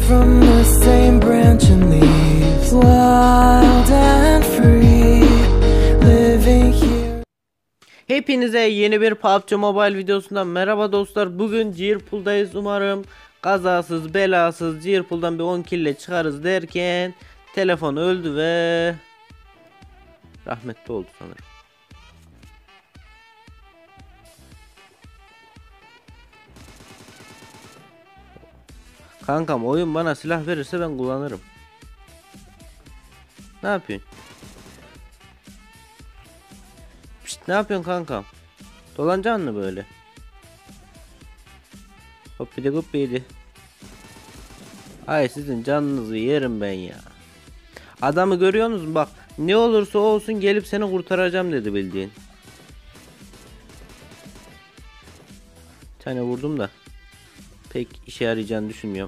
from the same branch and leaves, wild and free, living here. Hepinize yeni bir PUBG Mobile videosundan merhaba dostlar. Bugün Cirpul'dayız. Umarım kazasız belasız Cirpul'dan bir 10 kill ile çıkarız derken telefon öldü ve rahmetli oldu sanırım. Kankam, oyun bana silah verirse ben kullanırım. Ne yapıyorsun? Pişt, ne yapıyorsun kankam? Dolanacaksın mı böyle? Hoppidi hoppidi. Ay, sizin canınızı yerim ben ya. Adamı görüyorsunuz mu? Bak, ne olursa olsun gelip seni kurtaracağım dedi bildiğin. Bir tane vurdum da pek işe yarayacağını düşünmüyorum.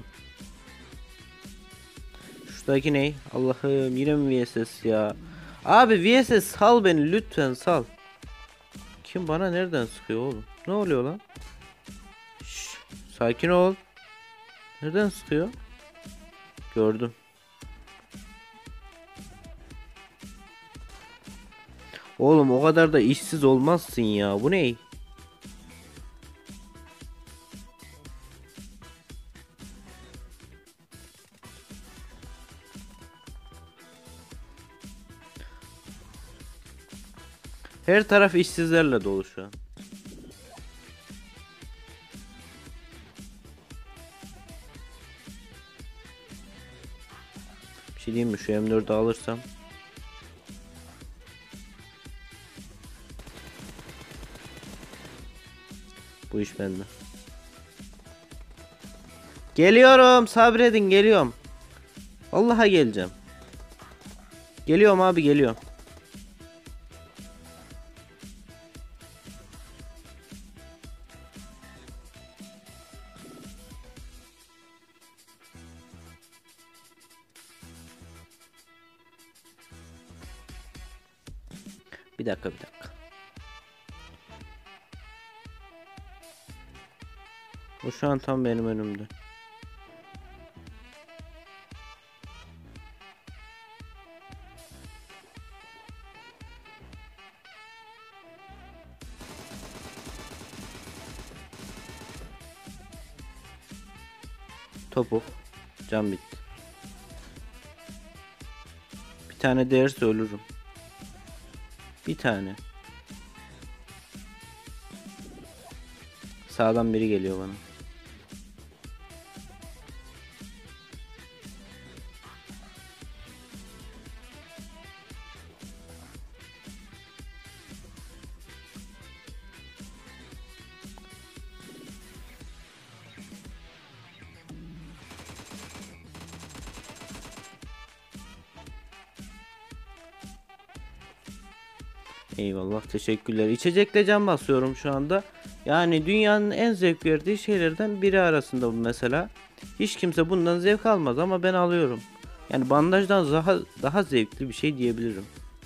Şuradaki ne? Allah'ım, yine mi VSS ya? Abi VSS sal beni lütfen, sal. Kim bana nereden sıkıyor oğlum? Ne oluyor lan? Şşş, sakin ol. Nereden sıkıyor? Gördüm. Oğlum o kadar da işsiz olmazsın ya. Bu ne? Her taraf işsizlerle dolu şu an. Bir şey diyeyim mi? Şu M4'ü alırsam. Bu iş bende. Geliyorum, sabredin, geliyorum. Vallahi geleceğim. Geliyorum abi, geliyorum. Bir dakika. O şu an tam benim önümde. Topuk. Can bitti. Bir tane değerse ölürüm. Bir tane. Sağdan biri geliyor bana. Eyvallah, teşekkürler. İçecekle can basıyorum şu anda. Yani dünyanın en zevk verdiği şeylerden biri arasında bu mesela. Hiç kimse bundan zevk almaz ama ben alıyorum. Yani bandajdan daha zevkli bir şey diyebilirim.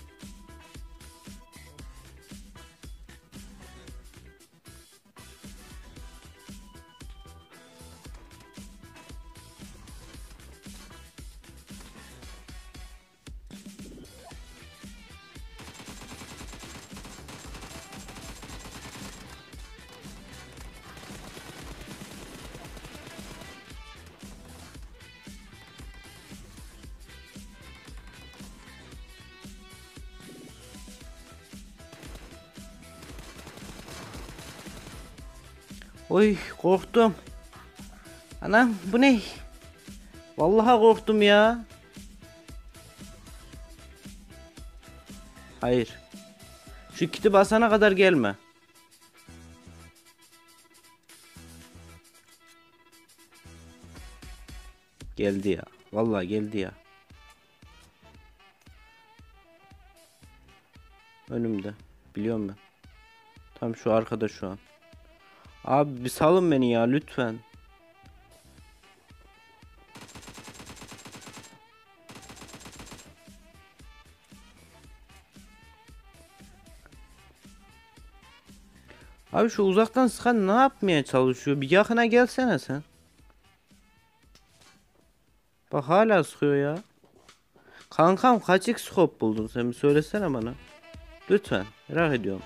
Oy, korktum. Anam, bu ne? Vallahi korktum ya. Hayır. Şu kiti basana kadar gelme. Geldi ya. Vallahi geldi ya. Önümde. Biliyorum ben. Tam şu arkada şu an. Abi bir salın beni ya lütfen. Abi şu uzaktan sıkan ne yapmaya çalışıyor? Bir yakına gelsene sen. Bak hala sıkıyor ya. Kankam kaç x scope buldun sen, bir söylesene bana. Lütfen, merak ediyorum.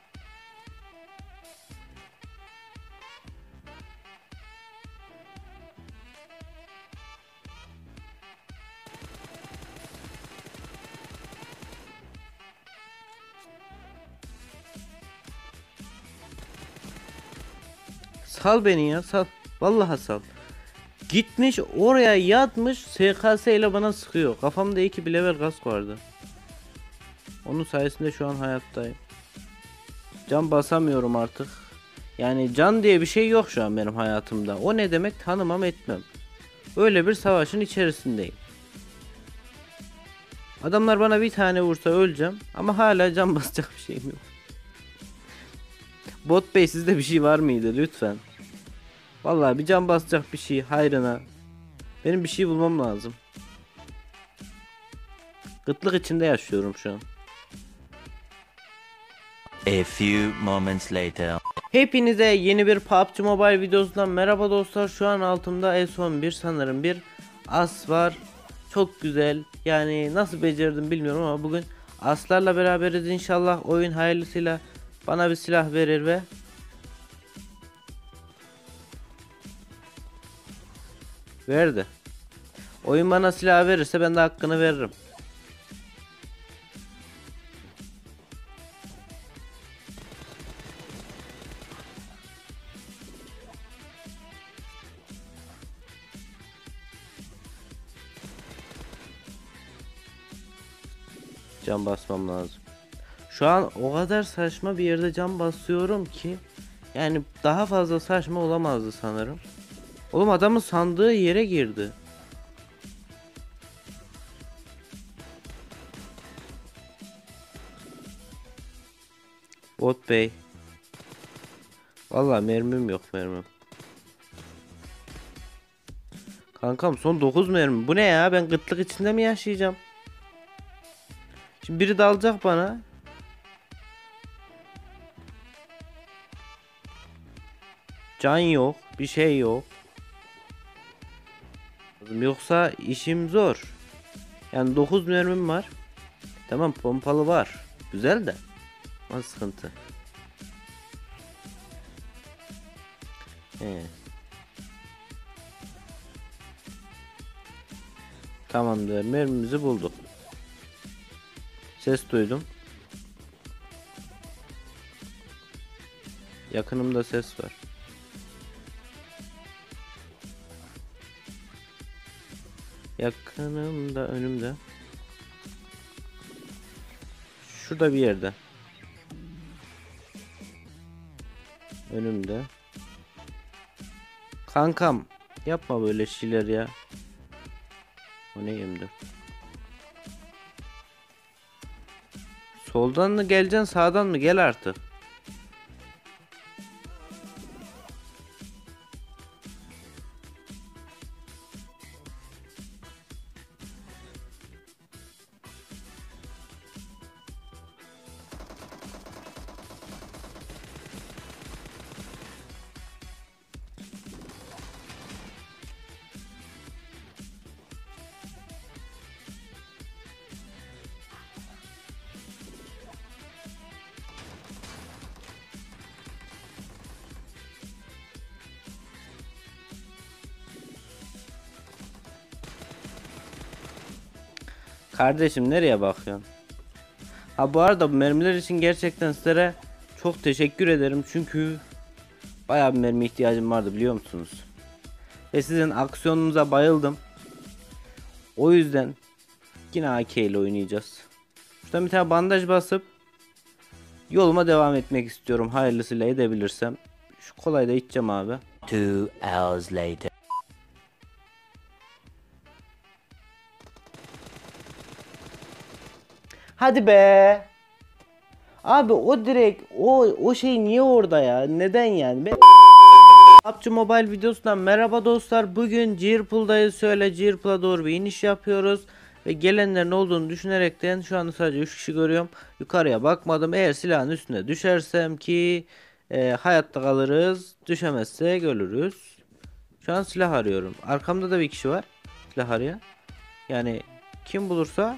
Sal beni ya, sal. Vallahi sal. Gitmiş oraya yatmış, SKS ile bana sıkıyor. Kafamda 2 bir level kask vardı. Onun sayesinde şu an hayattayım. Can basamıyorum artık. Yani can diye bir şey yok şu an benim hayatımda. O ne demek tanımam etmem. Öyle bir savaşın içerisindeyim. Adamlar bana bir tane vursa öleceğim. Ama hala can basacak bir şeyim yok. Bot Bey, sizde bir şey var mıydı lütfen? Vallahi bir can basacak bir şey hayrına. Benim bir şey bulmam lazım. Kıtlık içinde yaşıyorum şu an. A few moments later. Hepinize yeni bir PUBG Mobile videosundan merhaba dostlar. Şu an altımda S11 sanırım bir as var. Çok güzel. Yani nasıl becerdim bilmiyorum ama bugün aslarla beraberiz inşallah. Oyun hayırlısıyla bana bir silah verir ve verdi. Oyun bana silah verirse ben de hakkını veririm. Can basmam lazım. Şu an o kadar saçma bir yerde can basıyorum ki yani daha fazla saçma olamazdı sanırım. Oğlum adamın sandığı yere girdi. Bot Bey. Vallahi mermim yok, mermim. Kankam son 9 mermi. Bu ne ya? Ben kıtlık içinde mi yaşayacağım? Şimdi biri dalacak bana. Can yok, bir şey yok. Yoksa işim zor. Yani 9 mermim var. Tamam, pompalı var. Güzel de. Ama sıkıntı. He. Tamamdır, mermimizi bulduk. Ses duydum. Yakınımda ses var. Yakınımda, önümde. Şurada bir yerde. Önümde. Kankam, yapma böyle şeyler ya. O ne yemdi? Soldan mı geleceksin, sağdan mı? Gel artık. Kardeşim nereye bakıyorsun? Ha bu arada bu mermiler için gerçekten sizlere çok teşekkür ederim. Çünkü bayağı bir mermi ihtiyacım vardı, biliyor musunuz? Ve sizin aksiyonunuza bayıldım. O yüzden yine AK ile oynayacağız. Şuradan bir tane bandaj basıp yoluma devam etmek istiyorum. Hayırlısıyla edebilirsem. Şu kolayı da içeceğim abi. 2 hours later. Hadi be. Abi o direkt o şey niye orada ya? Neden yani? PUBG Mobile videosundan merhaba dostlar. Bugün Cirple'dayız. Şöyle Cirple'a doğru bir iniş yapıyoruz. Ve gelenlerin olduğunu düşünerekten şu anda sadece 3 kişi görüyorum. Yukarıya bakmadım. Eğer silahın üstüne düşersem ki hayatta kalırız. Düşemezse ölürüz. Şu an silah arıyorum. Arkamda da bir kişi var. Laharya. Yani kim bulursa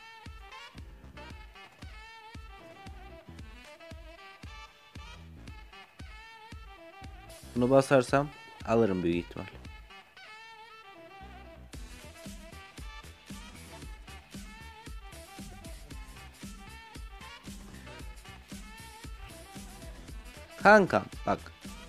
bunu basarsam alırım büyük ihtimal. Kankam bak.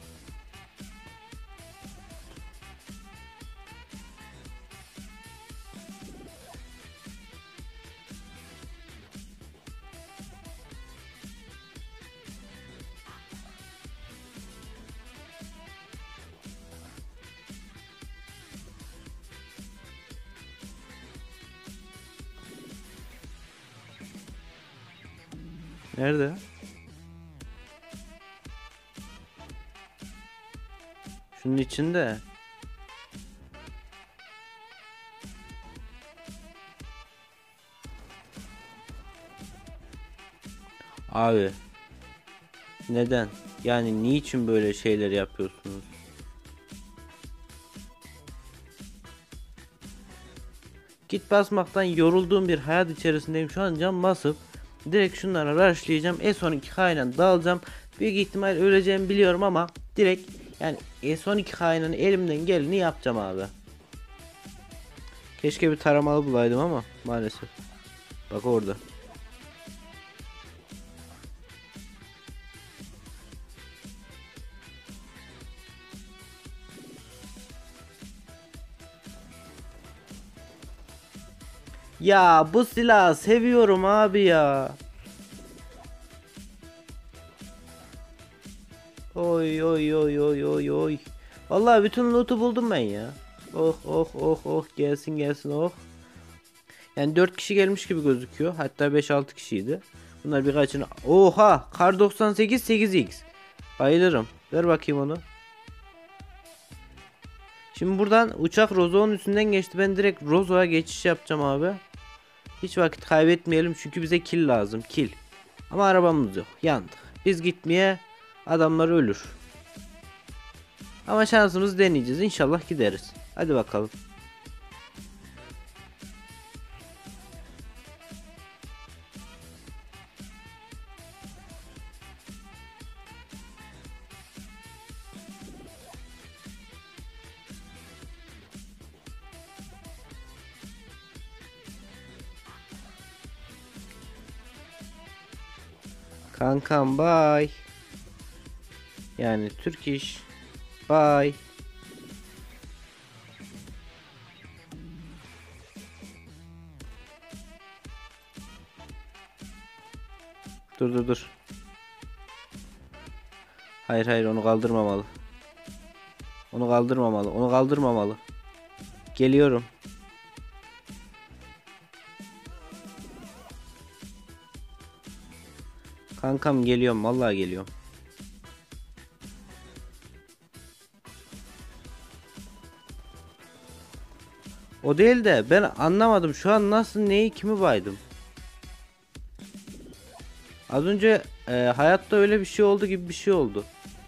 Nerede? Şunun içinde. Abi. Neden? Yani niçin böyle şeyler yapıyorsunuz? Git basmaktan yorulduğum bir hayat içerisindeyim. Şu an cam basıp direkt şunlara rushlayacağım. S12K ile dağılacağım. Büyük ihtimal öleceğimi biliyorum ama direkt yani S12K ile elimden geleni yapacağım abi. Keşke bir taramalı bulaydım ama maalesef. Bak orada. Ya bu silahı seviyorum abi ya. Oy oy oy oy oy oy. Vallahi bütün loot'u buldum ben ya. Oh oh oh oh gelsin gelsin oh. Yani 4 kişi gelmiş gibi gözüküyor. Hatta 5-6 kişiydi. Bunlar birkaçını. Oha! Kar 98 8x. Bayılırım. Ver bakayım onu. Şimdi buradan uçak Rozo'nun üstünden geçti. Ben direkt Rozo'ya geçiş yapacağım abi. Hiç vakit kaybetmeyelim çünkü bize kill lazım. Kill. Ama arabamız yok. Yandık. Biz gitmeye adamlar ölür. Ama şansımızı deneyeceğiz. İnşallah gideriz. Hadi bakalım. Kankam bye. Yani Türk iş. Bye. Dur dur dur. Hayır hayır onu kaldırmamalı. Onu kaldırmamalı. Onu kaldırmamalı. Geliyorum. Kankam geliyorum. Vallahi geliyorum. O değil de ben anlamadım. Şu an nasıl neyi kimi baydım? Az önce hayatta öyle bir şey oldu gibi bir şey oldu.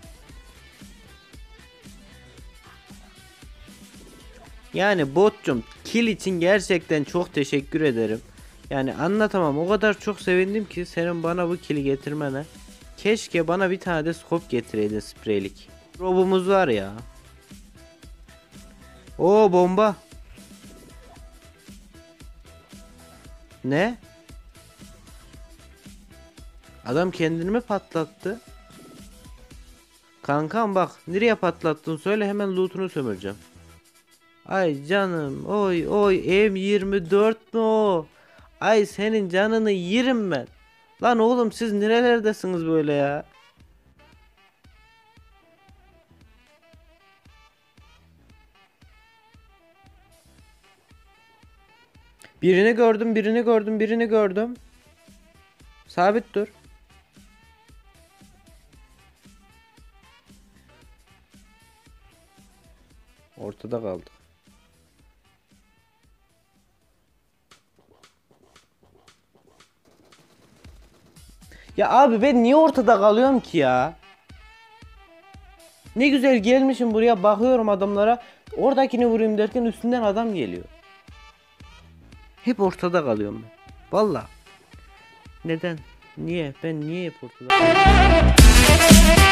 Yani botcum kill için gerçekten çok teşekkür ederim. Yani anlatamam, o kadar çok sevindim ki senin bana bu kill'i getirmene. Keşke bana bir tane de scope getireydin spreylik. Robumuz var ya. Oo bomba. Ne? Adam kendini mi patlattı? Kankam bak nereye patlattın söyle, hemen loot'unu sömüreceğim. Ay canım oy oy M24 mi o? Ay senin canını yerim ben. Lan oğlum siz nerelerdesiniz böyle ya? Birini gördüm, birini gördüm, birini gördüm. Sabit dur. Ortada kaldık. Ya abi ben niye ortada kalıyorum ki ya? Ne güzel gelmişim buraya, bakıyorum adamlara. Oradakini vurayım derken üstünden adam geliyor. Hep ortada kalıyorum ben. Valla. Neden? Niye? Ben niye hep ortada kalıyorum?